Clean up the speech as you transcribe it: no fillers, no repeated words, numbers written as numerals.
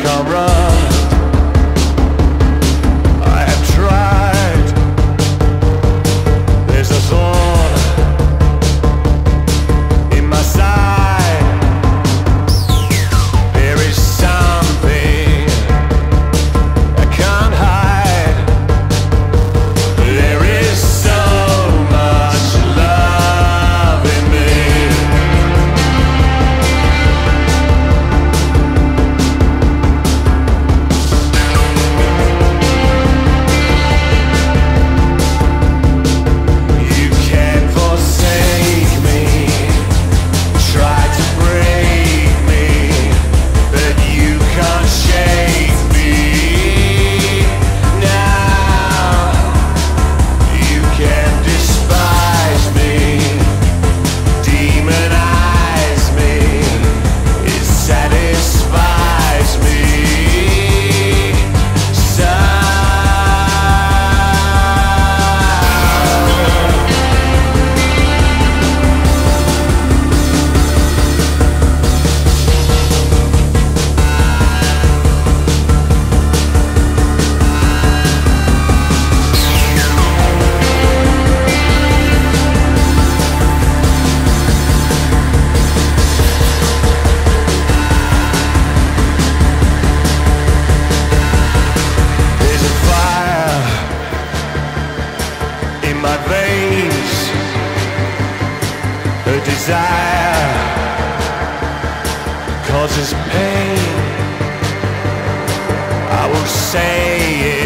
can't run. I have tried. There's a thorn in my side. There is something I can't hide. There is so much love in me. You can't forsake me, try to break me, but you can't shake me now. You can despise me, demonize me, it satisfies me. There's a fire in my veins, a desire causes pain. I will say it.